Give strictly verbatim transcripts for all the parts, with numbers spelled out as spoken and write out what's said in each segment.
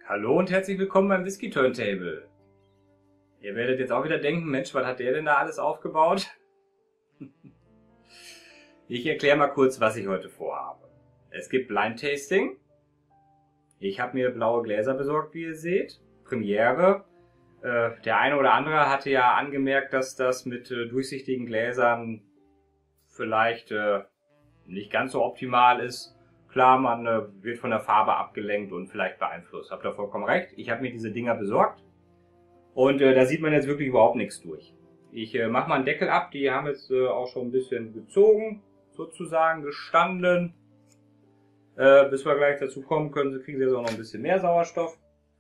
Hallo und herzlich willkommen beim Whisky Turntable. Ihr werdet jetzt auch wieder denken, Mensch, was hat der denn da alles aufgebaut? Ich erkläre mal kurz, was ich heute vorhabe. Es gibt Blind Tasting. Ich habe mir blaue Gläser besorgt, wie ihr seht. Premiere. Äh, der eine oder andere hatte ja angemerkt, dass das mit äh, durchsichtigen Gläsern vielleicht äh, nicht ganz so optimal ist. Klar, man äh, wird von der Farbe abgelenkt und vielleicht beeinflusst. Habt ihr vollkommen recht. Ich habe mir diese Dinger besorgt. Und äh, da sieht man jetzt wirklich überhaupt nichts durch. Ich äh, mache mal einen Deckel ab. Die haben jetzt äh, auch schon ein bisschen gezogen, sozusagen gestanden. Äh, bis wir gleich dazu kommen können, kriegen sie jetzt auch noch ein bisschen mehr Sauerstoff.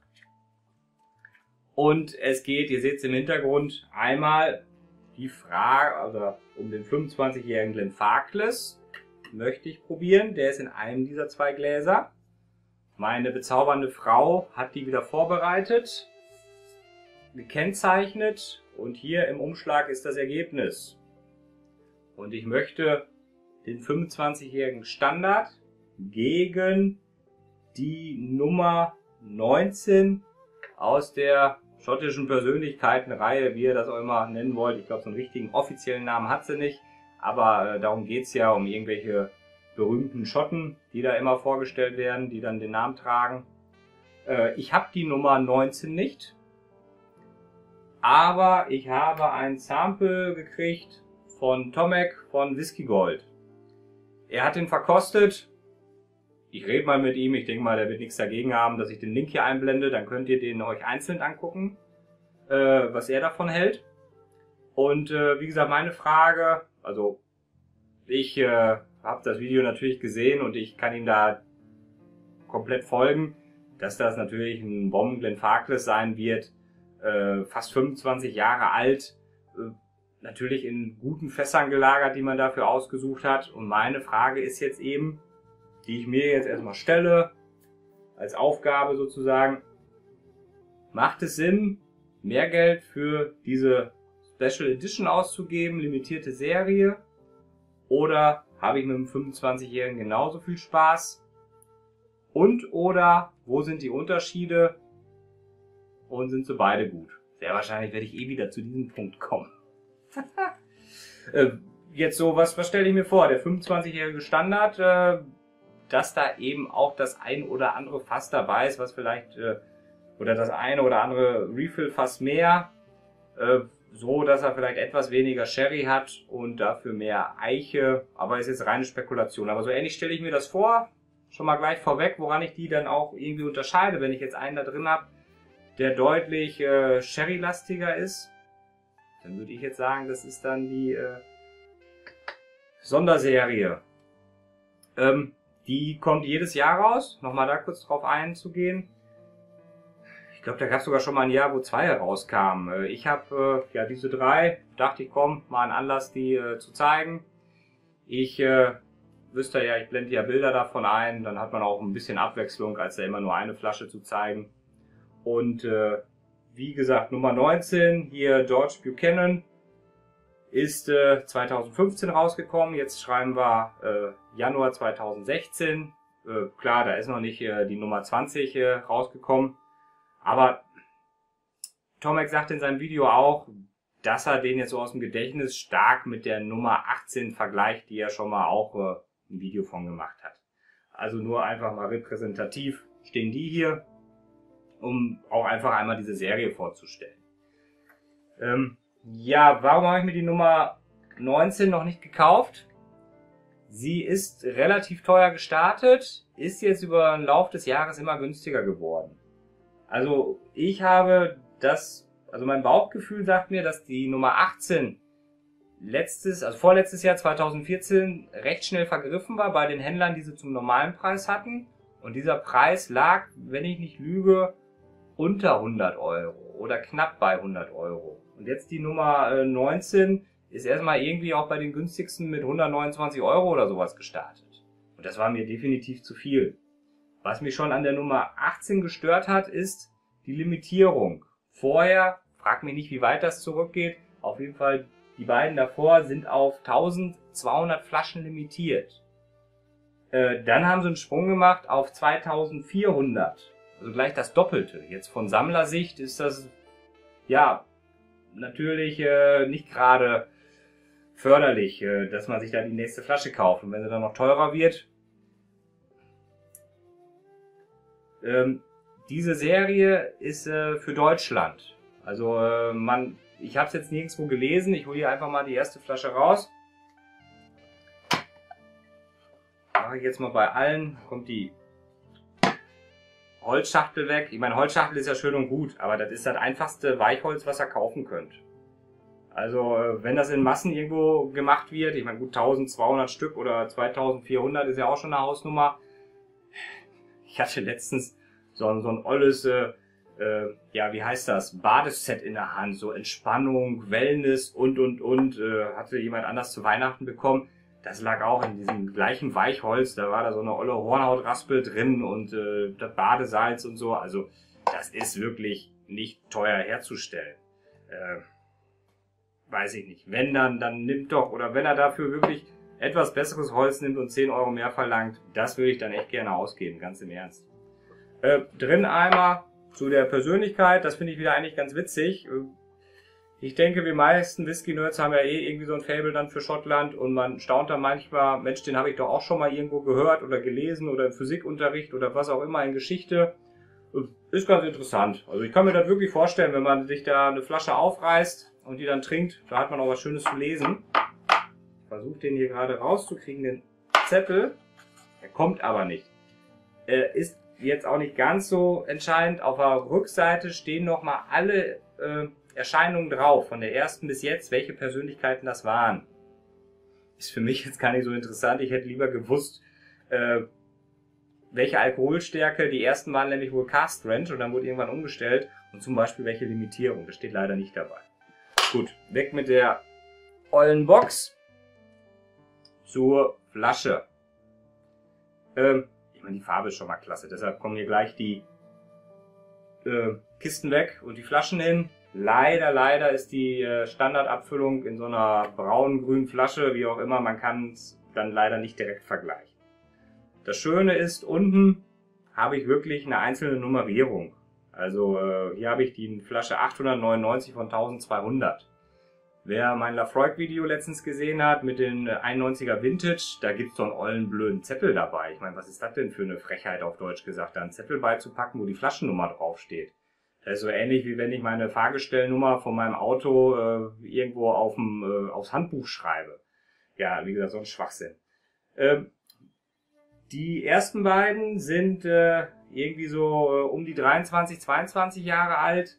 Und es geht, ihr seht es im Hintergrund, einmal die Frage, also um den fünfundzwanzigjährigen Glenfarclas möchte ich probieren. Der ist in einem dieser zwei Gläser. Meine bezaubernde Frau hat die wieder vorbereitet, gekennzeichnet und hier im Umschlag ist das Ergebnis. Und ich möchte den fünfundzwanzigjährigen Standard gegen die Nummer neunzehn aus der schottischen Persönlichkeitenreihe, wie ihr das auch immer nennen wollt. Ich glaube, so einen richtigen offiziellen Namen hat sie nicht, aber äh, darum geht es ja, um irgendwelche berühmten Schotten, die da immer vorgestellt werden, die dann den Namen tragen. Äh, ich habe die Nummer neunzehn nicht, aber ich habe ein Sample gekriegt von Tomek von Whisky Gold. Er hat den verkostet. Ich rede mal mit ihm, ich denke mal, der wird nichts dagegen haben, dass ich den Link hier einblende, dann könnt ihr den euch einzeln angucken, äh, was er davon hält. Und äh, wie gesagt, meine Frage, also ich äh, habe das Video natürlich gesehen und ich kann ihm da komplett folgen, dass das natürlich ein Bomben Glenfarclas sein wird, äh, fast fünfundzwanzig Jahre alt, äh, natürlich in guten Fässern gelagert, die man dafür ausgesucht hat. Und meine Frage ist jetzt eben, die ich mir jetzt erstmal stelle, als Aufgabe sozusagen, macht es Sinn, mehr Geld für diese Special Edition auszugeben, limitierte Serie, oder habe ich mit dem fünfundzwanzigjährigen genauso viel Spaß? Und oder wo sind die Unterschiede und sind sie beide gut? Sehr wahrscheinlich werde ich eh wieder zu diesem Punkt kommen. äh, jetzt so, was, was stelle ich mir vor? Der fünfundzwanzigjährige Standard, äh, dass da eben auch das ein oder andere Fass dabei ist, was vielleicht, äh, oder das eine oder andere Refill-Fass mehr, äh, so dass er vielleicht etwas weniger Sherry hat und dafür mehr Eiche, aber ist jetzt reine Spekulation. Aber so ähnlich stelle ich mir das vor, schon mal gleich vorweg, woran ich die dann auch irgendwie unterscheide, wenn ich jetzt einen da drin habe, der deutlich äh, Sherry-lastiger ist, dann würde ich jetzt sagen, das ist dann die äh, Sonderserie. Ähm, Die kommt jedes Jahr raus, nochmal da kurz drauf einzugehen. Ich glaube, da gab es sogar schon mal ein Jahr, wo zwei herauskamen. Ich habe äh, ja diese drei, dachte ich, komm, mal einen Anlass, die äh, zu zeigen. Ich äh, wüsste ja, ich blende ja Bilder davon ein, dann hat man auch ein bisschen Abwechslung, als da immer nur eine Flasche zu zeigen. Und äh, wie gesagt, Nummer neunzehn, hier George Buchanan, ist äh, zweitausendfünfzehn rausgekommen, jetzt schreiben wir äh, Januar zweitausendsechzehn. Äh, klar, da ist noch nicht äh, die Nummer zwanzig äh, rausgekommen, aber Tomek sagt in seinem Video auch, dass er den jetzt so aus dem Gedächtnis stark mit der Nummer achtzehn vergleicht, die er schon mal auch äh, ein Video von gemacht hat. Also nur einfach mal repräsentativ stehen die hier, um auch einfach einmal diese Serie vorzustellen. Ähm, Ja, warum habe ich mir die Nummer neunzehn noch nicht gekauft? Sie ist relativ teuer gestartet, ist jetzt über den Lauf des Jahres immer günstiger geworden. Also ich habe das, also mein Bauchgefühl sagt mir, dass die Nummer achtzehn letztes, also vorletztes Jahr zweitausendvierzehn recht schnell vergriffen war bei den Händlern, die sie zum normalen Preis hatten. Und dieser Preis lag, wenn ich nicht lüge, unter hundert Euro oder knapp bei hundert Euro. Und jetzt die Nummer neunzehn ist erstmal irgendwie auch bei den günstigsten mit hundertneunundzwanzig Euro oder sowas gestartet. Und das war mir definitiv zu viel. Was mich schon an der Nummer achtzehn gestört hat, ist die Limitierung. Vorher, frag mich nicht, wie weit das zurückgeht, auf jeden Fall die beiden davor sind auf eintausendzweihundert Flaschen limitiert. Äh, dann haben sie einen Sprung gemacht auf zweitausendvierhundert. Also gleich das Doppelte. Jetzt von Sammlersicht ist das, ja, natürlich äh, nicht gerade förderlich, äh, dass man sich da die nächste Flasche kauft. Und wenn sie dann noch teurer wird. Ähm, diese Serie ist äh, für Deutschland. Also äh, man, ich habe es jetzt nirgendwo gelesen. Ich hole hier einfach mal die erste Flasche raus. Mache ich jetzt mal bei allen. Kommt die Holzschachtel weg. Ich meine, Holzschachtel ist ja schön und gut, aber das ist das einfachste Weichholz, was ihr kaufen könnt. Also wenn das in Massen irgendwo gemacht wird, ich meine gut eintausendzweihundert Stück oder zweitausendvierhundert ist ja auch schon eine Hausnummer. Ich hatte letztens so ein, so ein olles, äh, äh, ja wie heißt das, Badeset in der Hand, so Entspannung, Wellness und und und, äh, hatte jemand anders zu Weihnachten bekommen. Das lag auch in diesem gleichen Weichholz, da war da so eine olle Hornhautraspel drin und äh, das Badesalz und so. Also das ist wirklich nicht teuer herzustellen. Äh, weiß ich nicht. Wenn dann, dann nimmt doch, oder wenn er dafür wirklich etwas besseres Holz nimmt und zehn Euro mehr verlangt, das würde ich dann echt gerne ausgeben, ganz im Ernst. Äh, drin einmal zu der Persönlichkeit, das finde ich wieder eigentlich ganz witzig. Ich denke, wir meisten Whisky-Nerds haben ja eh irgendwie so ein Faible dann für Schottland und man staunt dann manchmal, Mensch, den habe ich doch auch schon mal irgendwo gehört oder gelesen oder im Physikunterricht oder was auch immer in Geschichte. Ist ganz interessant. Also ich kann mir das wirklich vorstellen, wenn man sich da eine Flasche aufreißt und die dann trinkt, da hat man auch was Schönes zu lesen. Ich versuche den hier gerade rauszukriegen, den Zettel. Er kommt aber nicht. Äh, ist jetzt auch nicht ganz so entscheidend. Auf der Rückseite stehen nochmal alle äh, Erscheinungen drauf, von der ersten bis jetzt, welche Persönlichkeiten das waren. Ist für mich jetzt gar nicht so interessant. Ich hätte lieber gewusst, äh, welche Alkoholstärke, die ersten waren nämlich wohl Cask Strength und dann wurde irgendwann umgestellt und zum Beispiel welche Limitierung, das steht leider nicht dabei. Gut, weg mit der ollen Box zur Flasche. Ähm, ich meine, die Farbe ist schon mal klasse, deshalb kommen hier gleich die äh, Kisten weg und die Flaschen hin. Leider, leider ist die äh, Standardabfüllung in so einer braun-grünen Flasche, wie auch immer, man kann es dann leider nicht direkt vergleichen. Das Schöne ist, unten habe ich wirklich eine einzelne Nummerierung. Also äh, hier habe ich die Flasche achthundertneunundneunzig von eintausendzweihundert. Wer mein Lafroig-Video letztens gesehen hat mit den einundneunziger Vintage, da gibt's so einen ollen blöden Zettel dabei. Ich meine, was ist das denn für eine Frechheit auf Deutsch gesagt, da einen Zettel beizupacken, wo die Flaschennummer draufsteht. Das ist so ähnlich, wie wenn ich meine Fahrgestellnummer von meinem Auto äh, irgendwo auf dem, äh, aufs Handbuch schreibe. Ja, wie gesagt, so ein Schwachsinn. Ähm, die ersten beiden sind äh, irgendwie so äh, um die dreiundzwanzig, zweiundzwanzig Jahre alt.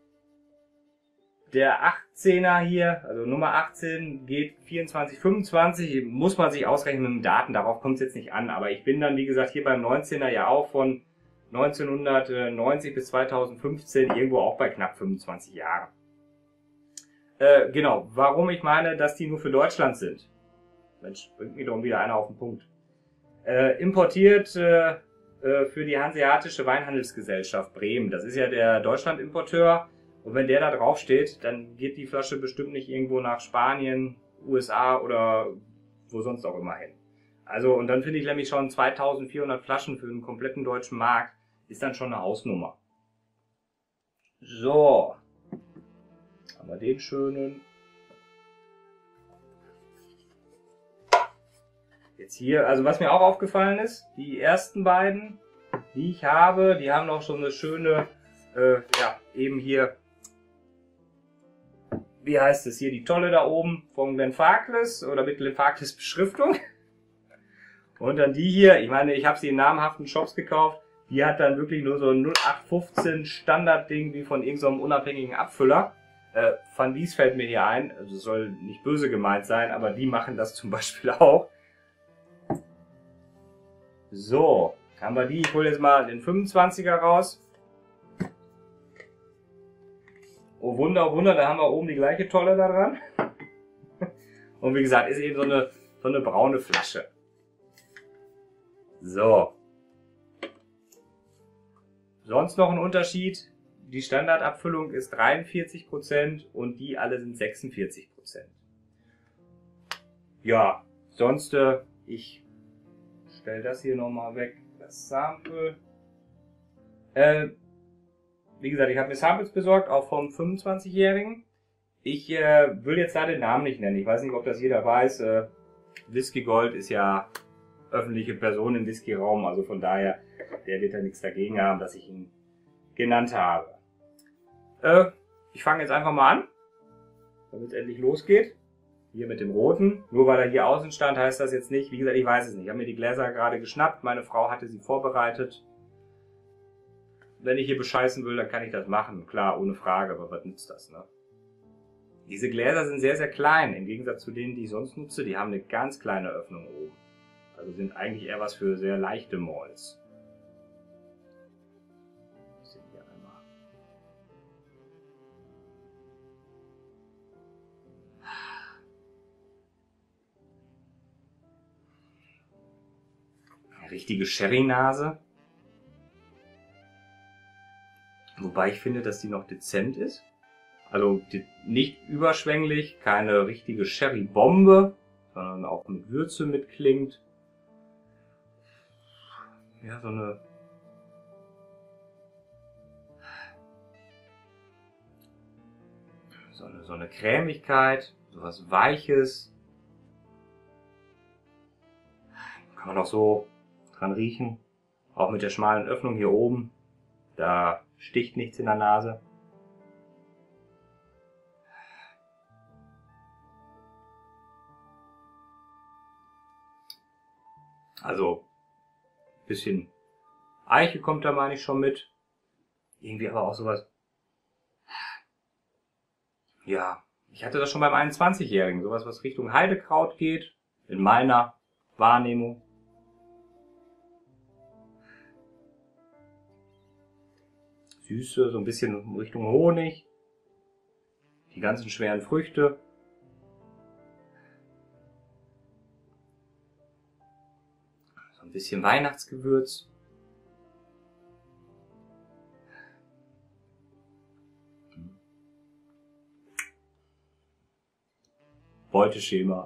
Der achtzehner hier, also Nummer achtzehn, geht vierundzwanzig, fünfundzwanzig. Muss man sich ausrechnen mit den Daten, darauf kommt es jetzt nicht an. Aber ich bin dann, wie gesagt, hier beim neunzehner ja auch von neunzehnhundertneunzig bis zweitausendfünfzehn irgendwo auch bei knapp fünfundzwanzig Jahren. Äh, genau, warum ich meine, dass die nur für Deutschland sind. Mensch, bringt mir doch wieder einer auf den Punkt. Äh, importiert äh, äh, für die Hanseatische Weinhandelsgesellschaft Bremen. Das ist ja der Deutschland-Importeur. Und wenn der da drauf steht, dann geht die Flasche bestimmt nicht irgendwo nach Spanien, U S A oder wo sonst auch immer hin. Also, und dann finde ich nämlich schon zweitausendvierhundert Flaschen für den kompletten deutschen Markt ist dann schon eine Hausnummer. So. Haben wir den schönen. Jetzt hier, also was mir auch aufgefallen ist, die ersten beiden, die ich habe, die haben noch so eine schöne, äh, ja, eben hier, wie heißt es hier, die Tolle da oben von Glenfarclas oder mit Glenfarclas Beschriftung. Und dann die hier, ich meine, ich habe sie in namhaften Shops gekauft, die hat dann wirklich nur so ein null acht fünfzehn Standardding wie von irgendeinem so unabhängigen Abfüller. Äh, Van Lies fällt mir hier ein, also soll nicht böse gemeint sein, aber die machen das zum Beispiel auch. So, haben wir die, ich hole jetzt mal den fünfundzwanziger raus. Oh Wunder, oh Wunder, da haben wir oben die gleiche Tolle da dran. Und wie gesagt, ist eben so eine, so eine braune Flasche. So. Sonst noch ein Unterschied. Die Standardabfüllung ist dreiundvierzig Prozent und die alle sind sechsundvierzig Prozent. Ja, sonst, äh, ich stelle das hier nochmal weg, das Sample. Äh, wie gesagt, ich habe mir Samples besorgt, auch vom fünfundzwanzigjährigen. Ich äh, will jetzt da den Namen nicht nennen. Ich weiß nicht, ob das jeder weiß. Äh, Whisky Gold ist ja öffentliche Person im Whisky-Raum, also von daher, der wird da nichts dagegen haben, dass ich ihn genannt habe. Äh, ich fange jetzt einfach mal an, damit es endlich losgeht. Hier mit dem Roten. Nur weil er hier außen stand, heißt das jetzt nicht. Wie gesagt, ich weiß es nicht. Ich habe mir die Gläser gerade geschnappt. Meine Frau hatte sie vorbereitet. Wenn ich hier bescheißen will, dann kann ich das machen. Klar, ohne Frage, aber was nützt das, ne? Diese Gläser sind sehr, sehr klein. Im Gegensatz zu denen, die ich sonst nutze. Die haben eine ganz kleine Öffnung oben. Also sind eigentlich eher was für sehr leichte Malls. Richtige Sherry-Nase. Wobei ich finde, dass die noch dezent ist. Also nicht überschwänglich, keine richtige Sherry-Bombe, sondern auch mit Würze mitklingt. Ja, so eine... So eine, so eine Cremigkeit, so was Weiches. Kann man auch so dran riechen. Auch mit der schmalen Öffnung hier oben. Da sticht nichts in der Nase. Also, bisschen Eiche kommt da, meine ich, schon mit. Irgendwie aber auch sowas. Ja, ich hatte das schon beim einundzwanzigjährigen. Sowas, was Richtung Heidekraut geht. In meiner Wahrnehmung. Süße, so ein bisschen Richtung Honig. Die ganzen schweren Früchte. So ein bisschen Weihnachtsgewürz. Beuteschema.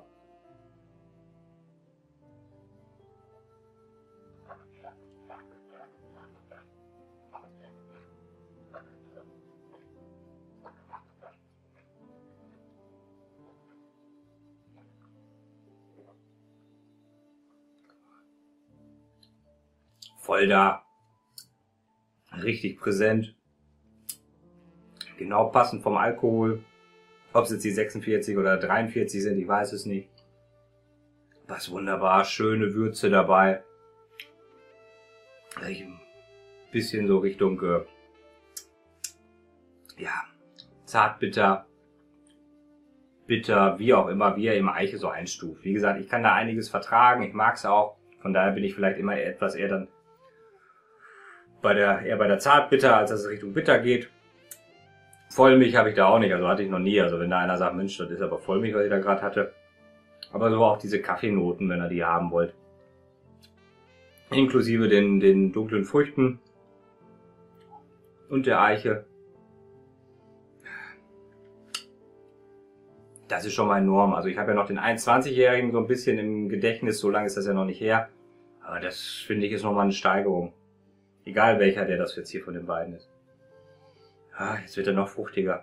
Voll da. Richtig präsent. Genau passend vom Alkohol. Ob es jetzt die sechsundvierzig oder dreiundvierzig sind, ich weiß es nicht. Was wunderbar. Schöne Würze dabei. Ein bisschen so Richtung, äh, ja, zartbitter, bitter, wie auch immer, wie er im Eiche so einstuft. Wie gesagt, ich kann da einiges vertragen. Ich mag es auch. Von daher bin ich vielleicht immer etwas eher dann bei der, eher bei der Zartbitter, als dass es Richtung bitter geht. Vollmilch habe ich da auch nicht, also hatte ich noch nie. Also wenn da einer sagt, Mensch, das ist aber Vollmilch, was ich da gerade hatte. Aber so auch diese Kaffeenoten, wenn ihr die haben wollt. Inklusive den, den dunklen Früchten und der Eiche. Das ist schon mal enorm. Also ich habe ja noch den einundzwanzigjährigen so ein bisschen im Gedächtnis, so lange ist das ja noch nicht her. Aber das finde ich ist nochmal eine Steigerung. Egal welcher der das jetzt hier von den beiden ist. Ah, jetzt wird er noch fruchtiger.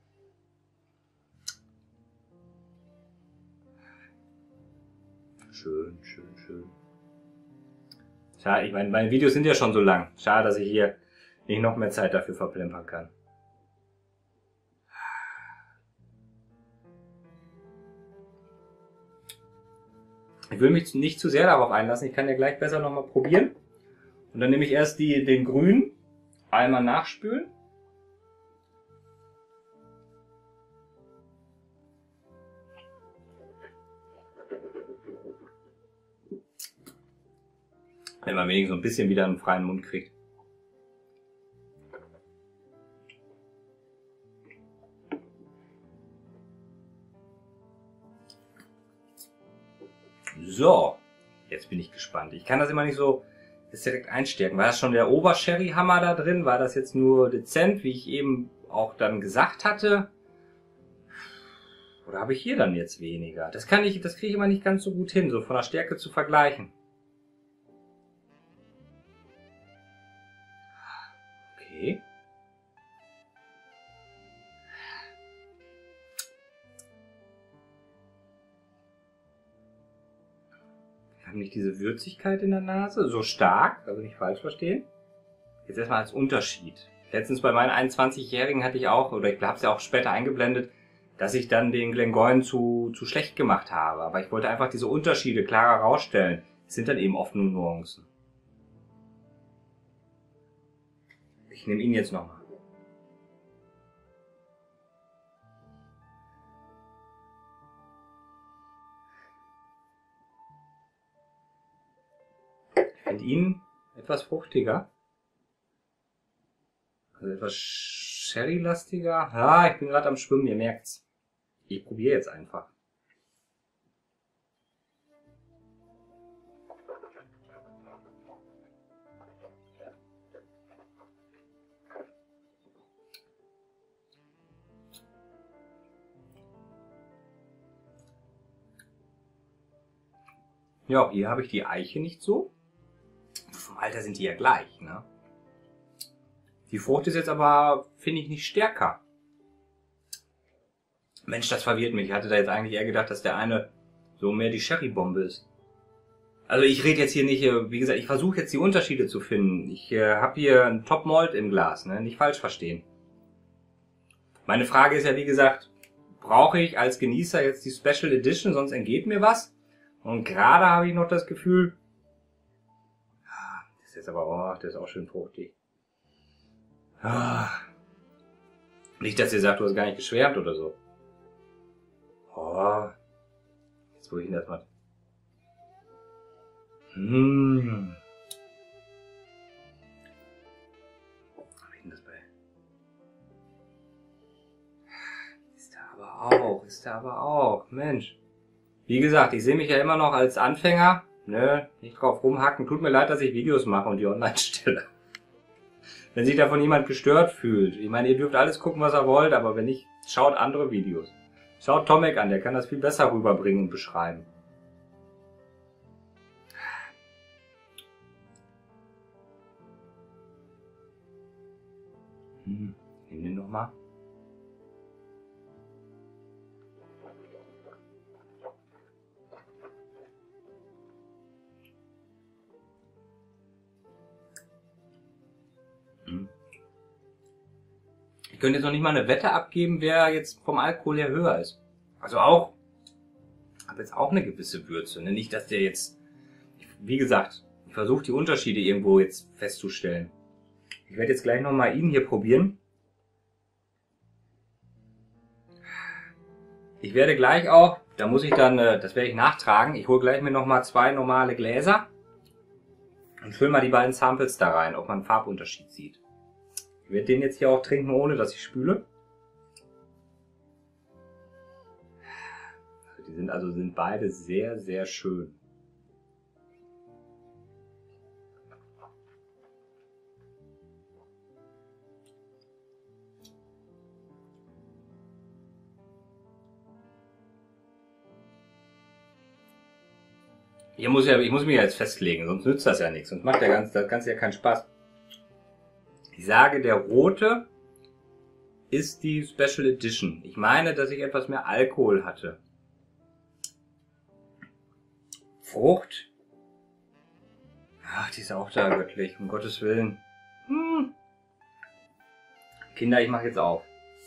Schön, schön, schön. Schade, ich meine, meine Videos sind ja schon so lang. Schade, dass ich hier nicht noch mehr Zeit dafür verplempern kann. Ich will mich nicht zu sehr darauf einlassen. Ich kann ja gleich besser nochmal probieren. Und dann nehme ich erst die, den grünen. Einmal nachspülen. Wenn man wenigstens so ein bisschen wieder einen freien Mund kriegt. So, jetzt bin ich gespannt. Ich kann das immer nicht so jetzt direkt einstärken. War das schon der Obersherry-Hammer da drin? War das jetzt nur dezent, wie ich eben auch dann gesagt hatte? Oder habe ich hier dann jetzt weniger? Das kann ich, das kriege ich immer nicht ganz so gut hin, so von der Stärke zu vergleichen. habe nicht diese Würzigkeit in der Nase, so stark, also nicht falsch verstehen. Jetzt erstmal als Unterschied. Letztens bei meinen einundzwanzigjährigen hatte ich auch, oder ich habe es ja auch später eingeblendet, dass ich dann den Glengoyne zu, zu schlecht gemacht habe. Aber ich wollte einfach diese Unterschiede klarer herausstellen. Es sind dann eben oft nur Nuancen. Ich nehme ihn jetzt nochmal. Ich finde ihn etwas fruchtiger. Also etwas Sherry-lastiger. Ja, ich bin gerade am Schwimmen, ihr merkt's. Ich probiere jetzt einfach. Ja, hier habe ich die Eiche nicht so. Vom Alter sind die ja gleich, ne? Die Frucht ist jetzt aber, finde ich, nicht stärker. Mensch, das verwirrt mich. Ich hatte da jetzt eigentlich eher gedacht, dass der eine so mehr die Sherry-Bombe ist. Also ich rede jetzt hier nicht, wie gesagt, ich versuche jetzt die Unterschiede zu finden. Ich äh, habe hier ein Top Malt im Glas, ne? Nicht falsch verstehen. Meine Frage ist ja, wie gesagt, brauche ich als Genießer jetzt die Special Edition, sonst entgeht mir was? Und gerade habe ich noch das Gefühl, das ist jetzt aber, oh, der ist auch schön fruchtig. Nicht, dass ihr sagt, du hast gar nicht geschwärmt oder so. Oh, jetzt wo ich ihn das mal. Hm. Hab ich denn das bei? Ist er aber auch, ist er aber auch, Mensch. Wie gesagt, ich sehe mich ja immer noch als Anfänger. Ne, nicht drauf rumhacken. Tut mir leid, dass ich Videos mache und die online stelle. Wenn sich davon jemand gestört fühlt. Ich meine, ihr dürft alles gucken, was ihr wollt, aber wenn nicht, schaut andere Videos. Schaut Tomek an, der kann das viel besser rüberbringen und beschreiben. Hm, nimm den nochmal. Ich könnte jetzt noch nicht mal eine Wette abgeben, wer jetzt vom Alkohol her höher ist. Also auch, hat jetzt auch eine gewisse Würze. Ne? Nicht, dass der jetzt, wie gesagt, ich versuche die Unterschiede irgendwo jetzt festzustellen. Ich werde jetzt gleich nochmal ihn hier probieren. Ich werde gleich auch, da muss ich dann, das werde ich nachtragen, ich hole gleich mir nochmal zwei normale Gläser und fülle mal die beiden Samples da rein, ob man einen Farbunterschied sieht. Ich werde den jetzt hier auch trinken, ohne dass ich spüle. Die sind also sind beide sehr, sehr schön. Hier muss ja, ich muss mich jetzt festlegen, sonst nützt das ja nichts, sonst macht der ganze, das Ganze ja keinen Spaß. Ich sage, der rote ist die Special Edition. Ich meine, dass ich etwas mehr Alkohol hatte. Frucht. Ach, die ist auch da göttlich, um Gottes Willen. Hm. Kinder, ich mache jetzt auf.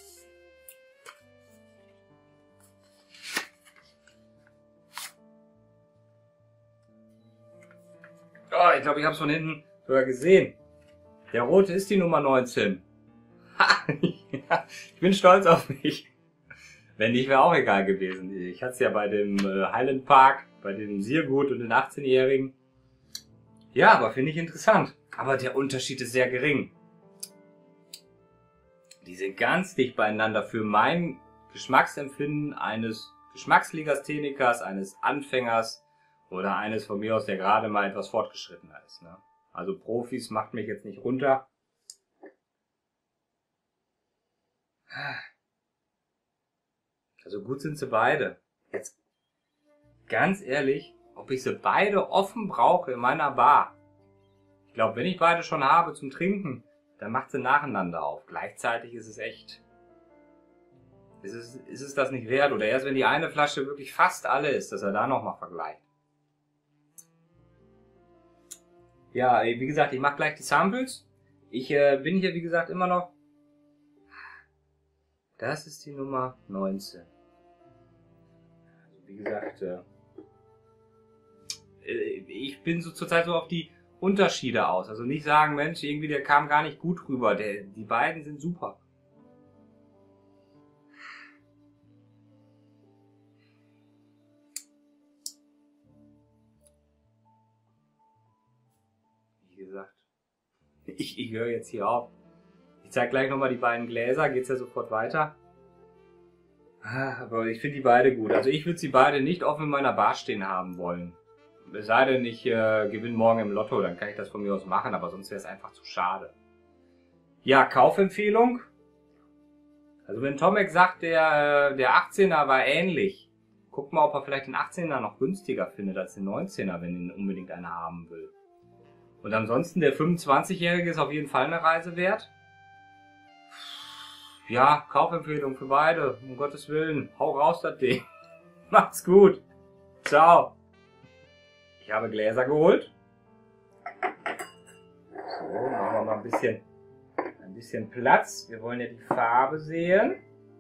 Oh, ich glaube, ich habe es von hinten sogar gesehen. Der rote ist die Nummer neunzehn. Ha, ja, ich bin stolz auf mich. Wenn nicht, wäre auch egal gewesen. Ich hatte es ja bei dem Highland Park, bei dem Siergut und den achtzehnjährigen. Ja, aber finde ich interessant. Aber der Unterschied ist sehr gering. Die sind ganz dicht beieinander für mein Geschmacksempfinden eines Geschmackslegasthenikers, eines Anfängers oder eines von mir aus, der gerade mal etwas fortgeschrittener ist. Ne? Also Profis macht mich jetzt nicht runter. Also gut sind sie beide. Jetzt ganz ehrlich, ob ich sie beide offen brauche in meiner Bar. Ich glaube, wenn ich beide schon habe zum Trinken, dann macht sie nacheinander auf. Gleichzeitig ist es echt. Ist es, ist es das nicht wert? Oder erst wenn die eine Flasche wirklich fast alle ist, dass er da nochmal vergleicht. Ja, wie gesagt, ich mache gleich die Samples. Ich äh, bin hier, wie gesagt, immer noch... Das ist die Nummer neunzehn. Also, wie gesagt, äh, ich bin so zurzeit so auf die Unterschiede aus. Also nicht sagen, Mensch, irgendwie der kam gar nicht gut rüber. Der, die beiden sind super. Wie gesagt, ich, ich höre jetzt hier auf. Ich zeige gleich nochmal die beiden Gläser, geht's ja sofort weiter. Aber ich finde die beide gut. Also ich würde sie beide nicht offen in meiner Bar stehen haben wollen. Es sei denn, ich äh, gewinne morgen im Lotto, dann kann ich das von mir aus machen, aber sonst wäre es einfach zu schade. Ja, Kaufempfehlung. Also wenn Tomek sagt, der, äh, der achtzehner war ähnlich, guck mal, ob er vielleicht den achtzehner noch günstiger findet als den neunzehner, wenn ihn unbedingt einer haben will. Und ansonsten, der fünfundzwanzigjährige ist auf jeden Fall eine Reise wert. Ja, Kaufempfehlung für beide, um Gottes Willen. Hau raus das Ding. Macht's gut. Ciao. Ich habe Gläser geholt. So, machen wir mal ein bisschen, ein bisschen Platz. Wir wollen ja die Farbe sehen.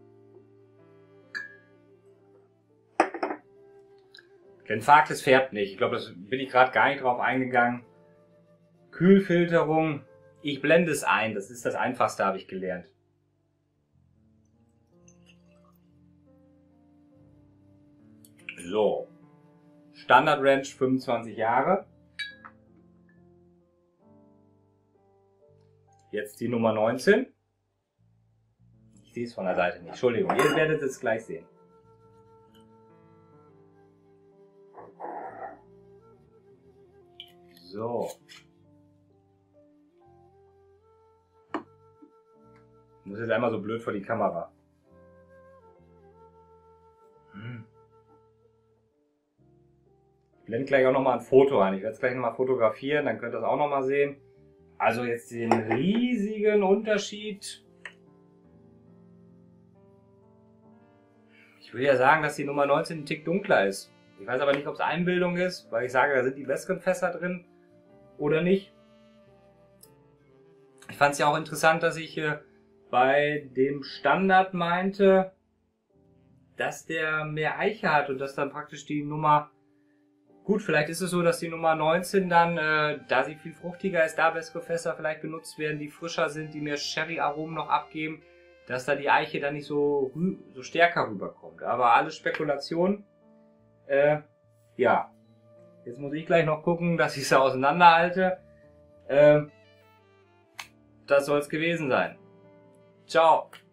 Der Infarkt färbt nicht. Ich glaube, das bin ich gerade gar nicht drauf eingegangen. Kühlfilterung. Ich blende es ein. Das ist das Einfachste, habe ich gelernt. So. Standard Range fünfundzwanzig Jahre. Jetzt die Nummer neunzehn. Ich sehe es von der Seite nicht. Entschuldigung, ihr werdet es gleich sehen. So. Ich muss jetzt einmal so blöd vor die Kamera. Hm. Ich blende gleich auch nochmal ein Foto ein. Ich werde es gleich nochmal fotografieren, dann könnt ihr das auch nochmal sehen. Also jetzt den riesigen Unterschied. Ich würde ja sagen, dass die Nummer neunzehn ein Tick dunkler ist. Ich weiß aber nicht, ob es Einbildung ist, weil ich sage, da sind die besseren Fässer drin oder nicht. Ich fand es ja auch interessant, dass ich äh, bei dem Standard meinte, dass der mehr Eiche hat und dass dann praktisch die Nummer... Gut, vielleicht ist es so, dass die Nummer neunzehn dann, äh, da sie viel fruchtiger ist, da bessere Fässer vielleicht genutzt werden, die frischer sind, die mehr Sherry-Aromen noch abgeben, dass da die Eiche dann nicht so, so stärker rüberkommt. Aber alles Spekulation. Äh, ja. Jetzt muss ich gleich noch gucken, dass ich es auseinanderhalte. Äh, das soll es gewesen sein. Ciao.